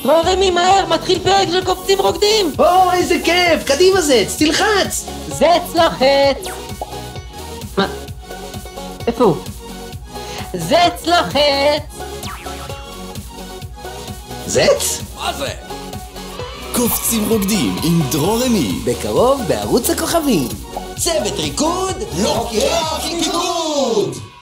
רמי מהר, מתחיל פרק של קופצים רוקדים! או, איזה כיף! קדימה זץ, תלחץ! זץ לוחץ! מה? איפה הוא? זץ לוחץ! זץ? מה זה? קופצים רוקדים עם דרור רמי. בקרוב בערוץ הכוכבים. צוות ריקוד לוקח ריקוד!